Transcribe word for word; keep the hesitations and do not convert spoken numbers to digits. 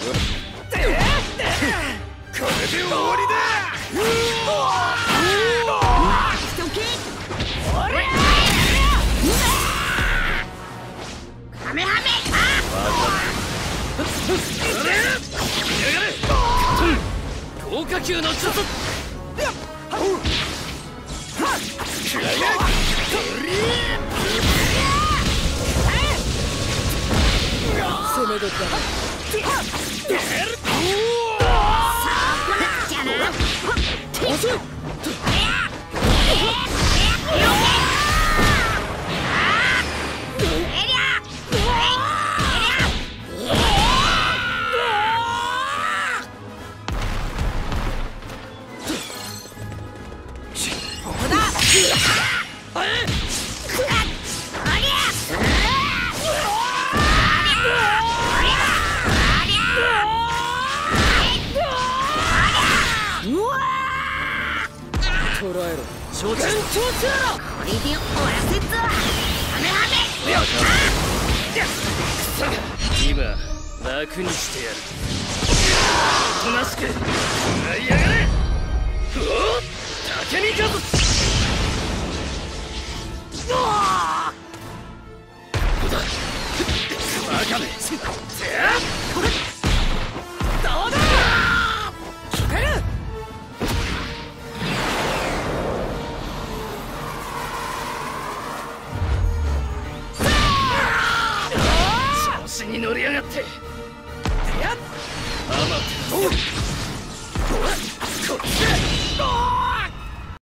これで終わりだ。 カメハメ。 高架球の術。攻め時だ。捕らえろ。超人超強ろ。これで終わらせっぞ。カメハメ。今楽にしてやる。おとなしく舞い上がれ。おっ竹にかず。どうだバカめ。どうだ決める。に乗りやがって。やっ。あまって。